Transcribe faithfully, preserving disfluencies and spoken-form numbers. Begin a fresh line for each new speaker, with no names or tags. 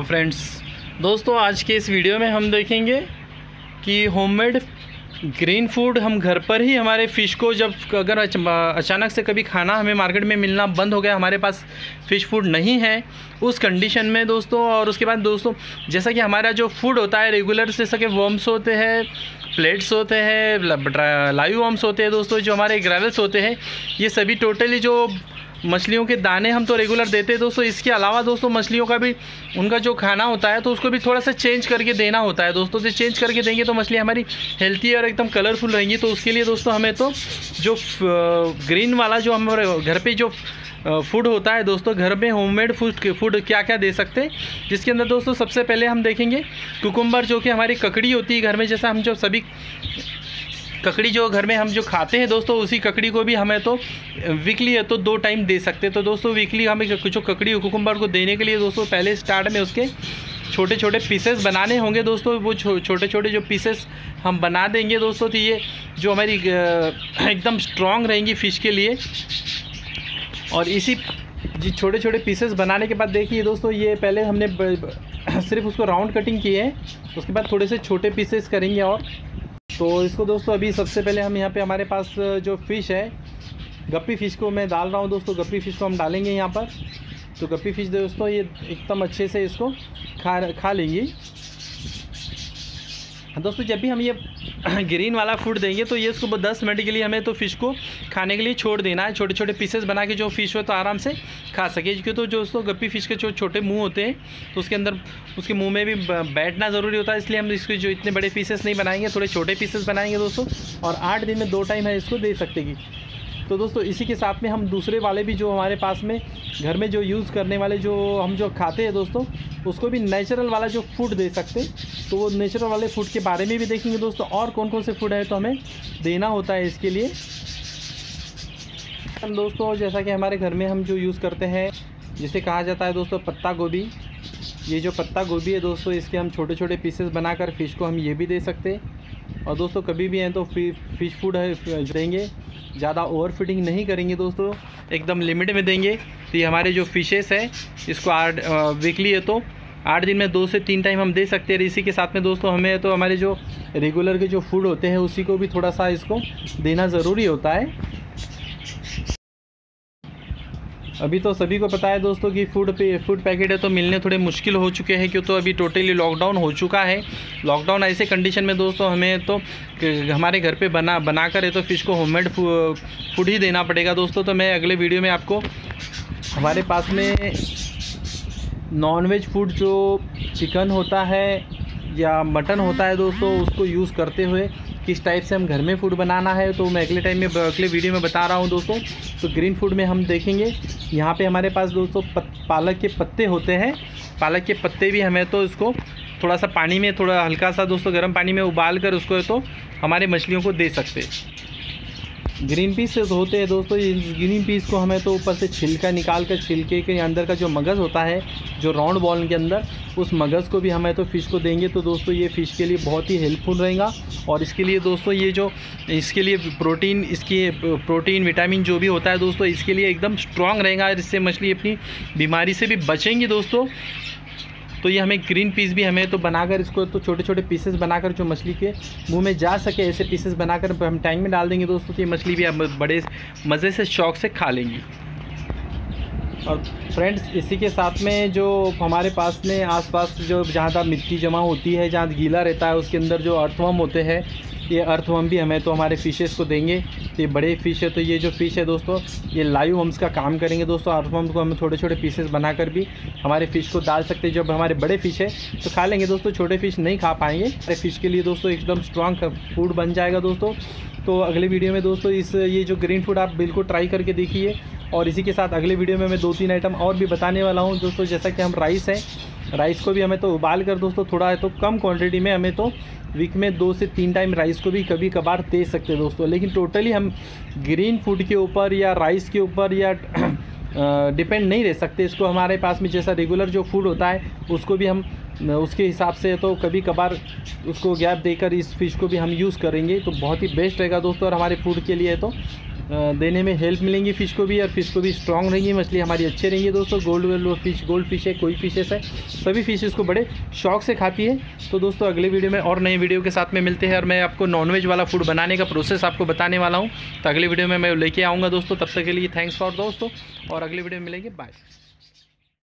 Friends, दोस्तों आज के इस वीडियो में हम देखेंगे कि होममेड ग्रीन फूड हम घर पर ही हमारे फ़िश को, जब अगर अचानक से कभी खाना हमें मार्केट में मिलना बंद हो गया, हमारे पास फ़िश फूड नहीं है उस कंडीशन में दोस्तों। और उसके बाद दोस्तों, जैसा कि हमारा जो फूड होता है रेगुलर, जैसा कि वर्म्स होते हैं, प्लेट्स होते हैं, लाइव वर्म्स होते हैं दोस्तों, जो हमारे ग्रेवल्स होते हैं, ये सभी टोटली जो मछलियों के दाने हम तो रेगुलर देते हैं दोस्तों। इसके अलावा दोस्तों मछलियों का भी उनका जो खाना होता है तो उसको भी थोड़ा सा चेंज करके देना होता है दोस्तों। तो चेंज करके देंगे तो मछली हमारी हेल्थी और एकदम कलरफुल रहेंगी। तो उसके लिए दोस्तों हमें तो जो ग्रीन वाला जो हमारे घर पे जो फूड होता है दोस्तों, घर में होममेड फूड फूड क्या क्या दे सकते हैं, जिसके अंदर दोस्तों सबसे पहले हम देखेंगे कुकुम्बर, जो कि हमारी ककड़ी होती है घर में। जैसा हम जो सभी ककड़ी जो घर में हम जो खाते हैं दोस्तों, उसी ककड़ी को भी हमें तो वीकली है तो दो टाइम दे सकते हैं। तो दोस्तों वीकली हमें जो ककड़ी कुकुम्बर को देने के लिए दोस्तों पहले स्टार्ट में उसके छोटे छोटे पीसेस बनाने होंगे दोस्तों। वो छोटे छोटे जो पीसेस हम बना देंगे दोस्तों, तो ये जो हमारी एकदम स्ट्रॉन्ग रहेंगी फ़िश के लिए। और इसी जी छोटे छोटे पीसेस बनाने के बाद देखिए दोस्तों, ये पहले हमने सिर्फ उसको राउंड कटिंग की है, उसके बाद थोड़े से छोटे पीसेस करेंगे। और तो इसको दोस्तों अभी सबसे पहले हम यहाँ पे हमारे पास जो फ़िश है, गप्पी फ़िश को मैं डाल रहा हूँ दोस्तों। गप्पी फ़िश को हम डालेंगे यहाँ पर। तो गप्पी फ़िश दोस्तों ये एकदम अच्छे से इसको खा खा लेंगी दोस्तों। जब भी हम ये ग्रीन वाला फूड देंगे तो ये इसको दस मिनट के लिए हमें तो फ़िश को खाने के लिए छोड़ देना है। छोटे छोटे पीसेस बना के जो फ़िश हो तो आराम से खा सके। क्योंकि तो जो दोस्तों गप्पी फ़िश के जो छोटे मुंह होते हैं तो उसके अंदर उसके मुंह में भी बैठना ज़रूरी होता है, इसलिए हम इसके जो इतने बड़े पीसेस नहीं बनाएंगे, थोड़े छोटे पीसेस बनाएंगे दोस्तों। और आठ दिन में दो टाइम है इसको दे सकते कि। तो दोस्तों इसी के साथ में हम दूसरे वाले भी जो हमारे पास में घर में जो यूज़ करने वाले जो हम जो खाते हैं दोस्तों, उसको भी नेचुरल वाला जो फूड दे सकते हैं। तो वो नेचुरल वाले फूड के बारे में भी देखेंगे दोस्तों, और कौन कौन से फूड है तो हमें देना होता है इसके लिए। हम दोस्तों जैसा कि हमारे घर में हम जो यूज़ करते हैं, जिसे कहा जाता है दोस्तों पत्ता गोभी। ये जो पत्ता गोभी है दोस्तों, इसके हम छोटे छोटे पीसेस बनाकर फ़िश को हम ये भी दे सकते हैं। और दोस्तों कभी भी हैं तो फ़िश फूड है देंगे, ज़्यादा ओवर फीडिंग नहीं करेंगे दोस्तों, एकदम लिमिट में देंगे। तो ये हमारे जो फ़िशेस है इसको आठ वीकली है तो आठ दिन में दो से तीन टाइम हम दे सकते हैं। इसी के साथ में दोस्तों हमें तो हमारे जो रेगुलर के जो फूड होते हैं उसी को भी थोड़ा सा इसको देना ज़रूरी होता है। अभी तो सभी को पता है दोस्तों कि फूड पे फूड पैकेट है तो मिलने थोड़े मुश्किल हो चुके हैं, क्यों तो अभी टोटली लॉकडाउन हो चुका है। लॉकडाउन ऐसे कंडीशन में दोस्तों हमें तो हमारे घर पे बना बना कर है तो फ़िश को होममेड फूड ही देना पड़ेगा दोस्तों। तो मैं अगले वीडियो में आपको हमारे पास में नॉनवेज फूड जो चिकन होता है या मटन होता है दोस्तों, उसको यूज़ करते हुए किस टाइप से हम घर में फूड बनाना है तो मैं अगले टाइम में अगले वीडियो में बता रहा हूं दोस्तों। तो ग्रीन फूड में हम देखेंगे यहाँ पे हमारे पास दोस्तों पत, पालक के पत्ते होते हैं। पालक के पत्ते भी हमें तो इसको थोड़ा सा पानी में, थोड़ा हल्का सा दोस्तों गर्म पानी में उबाल कर उसको तो हमारे मछलियों को दे सकते हैं। ग्रीन पीस होते हैं दोस्तों, ये ग्रीन पीस को हमें तो ऊपर से छिलका निकाल कर, छिलके के अंदर का जो मगज़ होता है जो राउंड बॉल के अंदर, उस मगज़ को भी हमें तो फ़िश को देंगे तो दोस्तों ये फ़िश के लिए बहुत ही हेल्पफुल रहेगा। और इसके लिए दोस्तों ये जो इसके लिए प्रोटीन, इसकी प्रोटीन विटामिन जो भी होता है दोस्तों, इसके लिए एकदम स्ट्रॉन्ग रहेगा। इससे मछली अपनी बीमारी से भी बचेंगी दोस्तों। तो ये हमें ग्रीन पीस भी हमें तो बनाकर इसको तो छोटे छोटे पीसेस बनाकर जो मछली के मुंह में जा सके ऐसे पीसेस बनाकर हम टैंक में डाल देंगे दोस्तों। तो ये मछली भी बड़े मज़े से शौक़ से खा लेंगी। और फ्रेंड्स इसी के साथ में जो हमारे पास में आसपास जो जहाँ मिट्टी जमा होती है, जहाँ गीला रहता है, उसके अंदर जो अर्थवर्म होते हैं, ये अर्थवर्म भी हमें तो हमारे फ़िशेस को देंगे। तो ये बड़े फ़िश है तो ये जो फ़िश है दोस्तों, ये लाइव वर्म्स का काम करेंगे दोस्तों। अर्थवर्म को हम छोटे छोटे पीसेस बनाकर भी हमारे फ़िश को डाल सकते हैं। जब हमारे बड़े फ़िश है तो खा लेंगे दोस्तों, छोटे फ़िश नहीं खा पाएंगे। हमारे फ़िश के लिए दोस्तों एकदम स्ट्रॉन्ग फूड बन जाएगा दोस्तों। तो अगले वीडियो में दोस्तों इस ये जो ग्रीन फूड आप बिल्कुल ट्राई करके देखिए। और इसी के साथ अगले वीडियो में मैं दो तीन आइटम और भी बताने वाला हूँ दोस्तों। जैसा कि हम राइस है, राइस को भी हमें तो उबाल कर दोस्तों थोड़ा है तो कम क्वांटिटी में हमें तो वीक में दो से तीन टाइम राइस को भी कभी कभार दे सकते हैं दोस्तों। लेकिन टोटली हम ग्रीन फूड के ऊपर या राइस के ऊपर या डिपेंड नहीं रह सकते। इसको हमारे पास में जैसा रेगुलर जो फूड होता है उसको भी हम उसके हिसाब से तो कभी कभार उसको गैप देकर इस फ़िश को भी हम यूज़ करेंगे तो बहुत ही बेस्ट रहेगा दोस्तों। और हमारे फूड के लिए तो देने में हेल्प मिलेंगी फ़िश को भी, और फिश को भी स्ट्रांग रहेंगी, मछली हमारी अच्छी रहेंगी दोस्तों। Gold weld fish, gold fish है, कोई फिशेस है, सभी फिश इसको बड़े शौक से खाती है। तो दोस्तों अगले वीडियो में और नए वीडियो के साथ में मिलते हैं, और मैं आपको नॉनवेज वाला फूड बनाने का प्रोसेस आपको बताने वाला हूँ। तो अगले वीडियो में मैं लेके आऊँगा दोस्तों। तब तक के लिए थैंक्स फॉर दोस्तों, और अगले वीडियो में मिलेंगे, बाय।